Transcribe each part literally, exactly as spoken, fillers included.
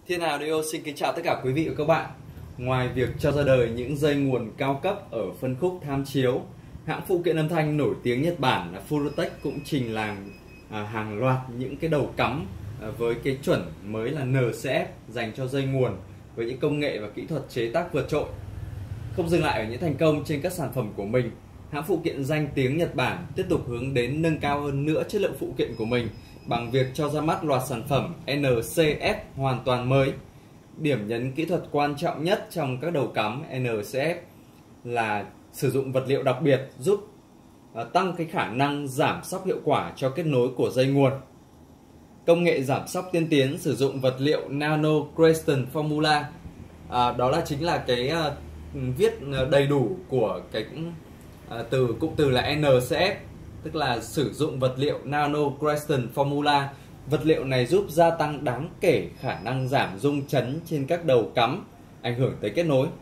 Thiên Hà Audio xin kính chào tất cả quý vị và các bạn. Ngoài việc cho ra đời những dây nguồn cao cấp ở phân khúc tham chiếu, hãng phụ kiện âm thanh nổi tiếng Nhật Bản là Furutech cũng trình làng à, hàng loạt những cái đầu cắm à, với cái chuẩn mới là en xê ép dành cho dây nguồn với những công nghệ và kỹ thuật chế tác vượt trội. Không dừng lại ở những thành công trên các sản phẩm của mình, hãng phụ kiện danh tiếng Nhật Bản tiếp tục hướng đến nâng cao hơn nữa chất lượng phụ kiện của mình bằng việc cho ra mắt loạt sản phẩm en xê ép hoàn toàn mới. Điểm nhấn kỹ thuật quan trọng nhất trong các đầu cắm en xê ép là sử dụng vật liệu đặc biệt giúp tăng cái khả năng giảm xóc hiệu quả cho kết nối của dây nguồn. Công nghệ giảm xóc tiên tiến sử dụng vật liệu Nano Crescent Formula, à, đó là chính là cái à, viết đầy đủ của cái à, từ cụm từ là en xê ép, tức là sử dụng vật liệu Nano Crescent Formula. Vật liệu này giúp gia tăng đáng kể khả năng giảm rung chấn trên các đầu cắm, ảnh hưởng tới kết nối.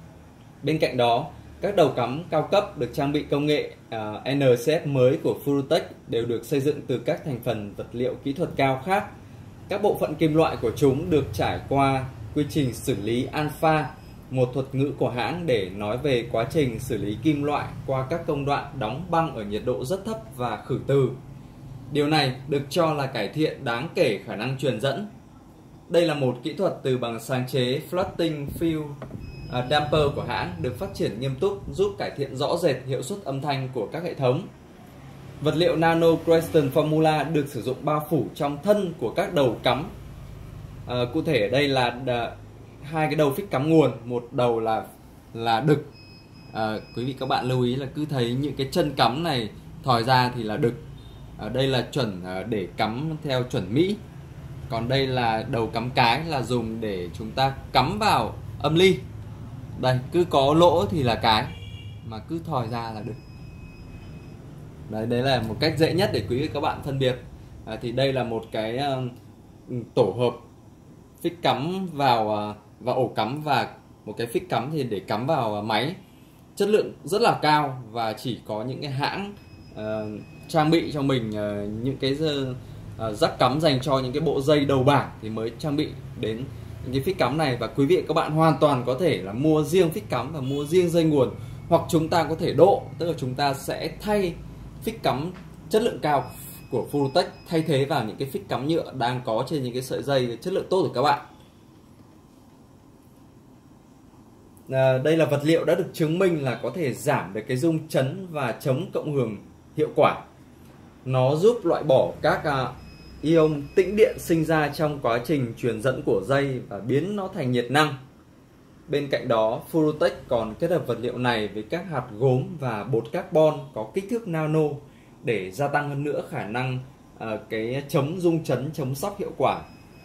Bên cạnh đó, các đầu cắm cao cấp được trang bị công nghệ uh, en xê ép mới của Furutech đều được xây dựng từ các thành phần vật liệu kỹ thuật cao khác. Các bộ phận kim loại của chúng được trải qua quy trình xử lý alpha, một thuật ngữ của hãng để nói về quá trình xử lý kim loại qua các công đoạn đóng băng ở nhiệt độ rất thấp và khử từ. Điều này được cho là cải thiện đáng kể khả năng truyền dẫn. Đây là một kỹ thuật từ bằng sáng chế Floating Field Damper của hãng, được phát triển nghiêm túc giúp cải thiện rõ rệt hiệu suất âm thanh của các hệ thống. Vật liệu Nano Crescent Formula được sử dụng bao phủ trong thân của các đầu cắm. À, cụ thể ở đây là đà, hai cái đầu phích cắm nguồn, một đầu là là đực. À, quý vị các bạn lưu ý là cứ thấy những cái chân cắm này thòi ra thì là đực. Ở đây là chuẩn để cắm theo chuẩn Mỹ. Còn đây là đầu cắm cái, là dùng để chúng ta cắm vào âm ly. Đây, cứ có lỗ thì là cái, mà cứ thòi ra là đực. Đấy, đấy là một cách dễ nhất để quý vị các bạn phân biệt. À, thì đây là một cái uh, tổ hợp phích cắm vào uh, vào ổ cắm và một cái phích cắm thì để cắm vào uh, máy. Chất lượng rất là cao và chỉ có những cái hãng uh, trang bị cho mình uh, những cái uh, rắc cắm dành cho những cái bộ dây đầu bảng thì mới trang bị đến những cái phích cắm này. Và quý vị các bạn hoàn toàn có thể là mua riêng phích cắm và mua riêng dây nguồn, hoặc chúng ta có thể độ, tức là chúng ta sẽ thay phích cắm chất lượng cao của Furutech thay thế vào những cái phích cắm nhựa đang có trên những cái sợi dây chất lượng tốt của các bạn. À, đây là vật liệu đã được chứng minh là có thể giảm được cái rung chấn và chống cộng hưởng hiệu quả. Nó giúp loại bỏ các uh, ion tĩnh điện sinh ra trong quá trình truyền dẫn của dây và biến nó thành nhiệt năng. Bên cạnh đó, Furutech còn kết hợp vật liệu này với các hạt gốm và bột carbon có kích thước nano để gia tăng hơn nữa khả năng uh, cái chống rung chấn, chống sóc hiệu quả.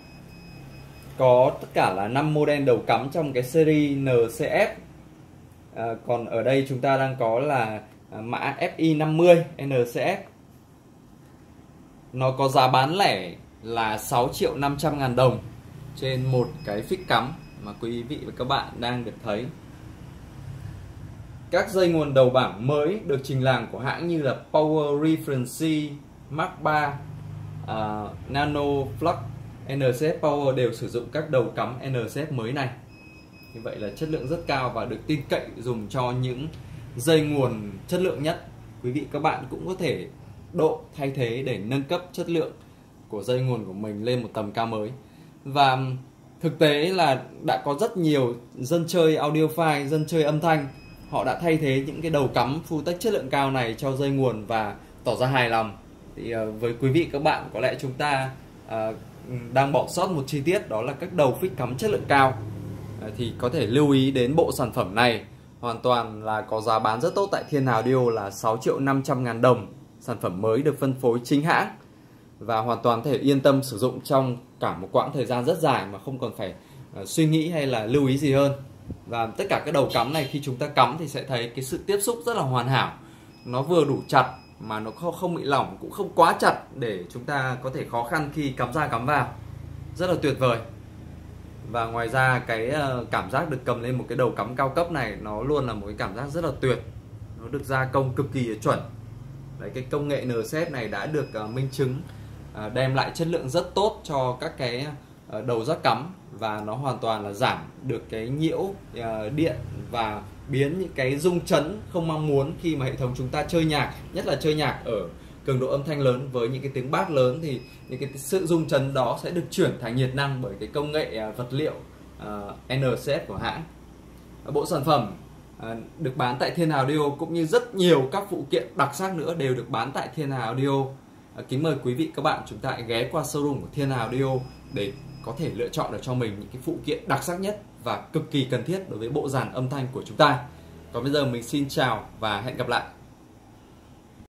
Có tất cả là năm model đầu cắm trong cái series en xê ép. À, còn ở đây chúng ta đang có là mã ép i năm mươi en xê ép. Nó có giá bán lẻ là sáu triệu năm trăm ngàn đồng trên một cái phích cắm mà quý vị và các bạn đang được thấy. Các dây nguồn đầu bảng mới được trình làng của hãng như là Power Reference Mark ba, uh, Nano Flux, en xê ép Power đều sử dụng các đầu cắm en xê ép mới này. Như vậy là chất lượng rất cao và được tin cậy dùng cho những dây nguồn chất lượng nhất. Quý vị các bạn cũng có thể độ thay thế để nâng cấp chất lượng của dây nguồn của mình lên một tầm cao mới. Và thực tế là đã có rất nhiều dân chơi audiophile, dân chơi âm thanh, họ đã thay thế những cái đầu cắm Furutech chất lượng cao này cho dây nguồn và tỏ ra hài lòng. Thì uh, với quý vị các bạn, có lẽ chúng ta uh, đang bỏ sót một chi tiết, đó là các đầu phích cắm chất lượng cao. uh, Thì có thể lưu ý đến bộ sản phẩm này. Hoàn toàn là có giá bán rất tốt tại Thiên Hà Audio là sáu triệu năm trăm ngàn đồng. Sản phẩm mới được phân phối chính hãng và hoàn toàn có thể yên tâm sử dụng trong cả một quãng thời gian rất dài mà không còn phải uh, suy nghĩ hay là lưu ý gì hơn. Và tất cả các đầu cắm này khi chúng ta cắm thì sẽ thấy cái sự tiếp xúc rất là hoàn hảo. Nó vừa đủ chặt mà nó không bị lỏng, cũng không quá chặt để chúng ta có thể khó khăn khi cắm ra cắm vào. Rất là tuyệt vời. Và ngoài ra cái cảm giác được cầm lên một cái đầu cắm cao cấp này nó luôn là một cái cảm giác rất là tuyệt. Nó được gia công cực kỳ chuẩn. Đấy, cái công nghệ en xê ép này đã được uh, minh chứng uh, đem lại chất lượng rất tốt cho các cái uh, đầu jack cắm, và nó hoàn toàn là giảm được cái nhiễu uh, điện và biến những cái rung chấn không mong muốn khi mà hệ thống chúng ta chơi nhạc, nhất là chơi nhạc ở cường độ âm thanh lớn với những cái tiếng bass lớn, thì những cái sự rung chấn đó sẽ được chuyển thành nhiệt năng bởi cái công nghệ uh, vật liệu uh, en xê ép của hãng. Uh, bộ sản phẩm uh, được bán tại Thiên Hà Audio cũng như rất nhiều các phụ kiện đặc sắc nữa đều được bán tại Thiên Hà Audio. Uh, kính mời quý vị các bạn chúng ta ghé qua showroom của Thiên Hà Audio để có thể lựa chọn được cho mình những cái phụ kiện đặc sắc nhất và cực kỳ cần thiết đối với bộ dàn âm thanh của chúng ta. Còn bây giờ mình xin chào và hẹn gặp lại.